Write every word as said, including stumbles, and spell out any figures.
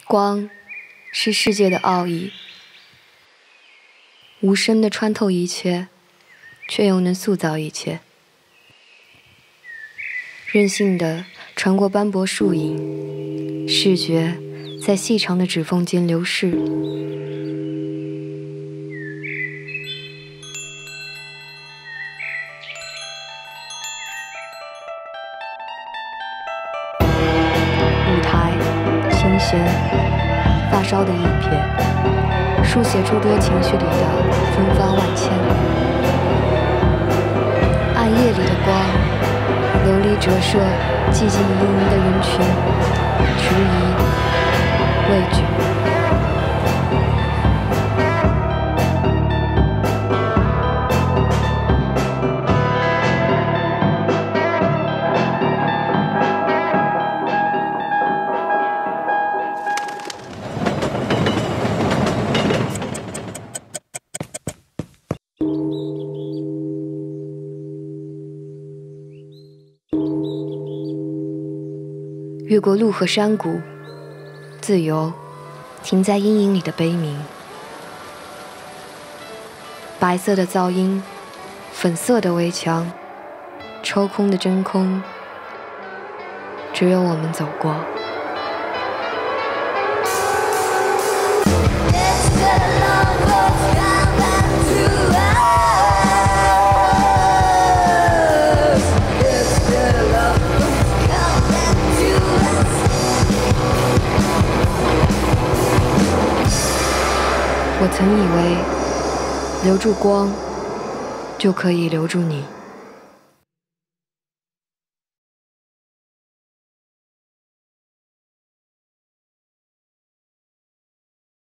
光是世界的奥义，无声地穿透一切，却又能塑造一切。任性地穿过斑驳树影，视觉在细长的指缝间流逝。舞台琴弦，发烧的一瞥，书写诸多情绪里的风帆万千。暗夜里的光，流离折射寂静盈盈的人群，迟疑畏惧。越过路和山谷，自由停在阴影里的悲鸣。白色的噪音，粉色的围墙，抽空的真空，只有我们走过。我曾以为留住光就可以留住你。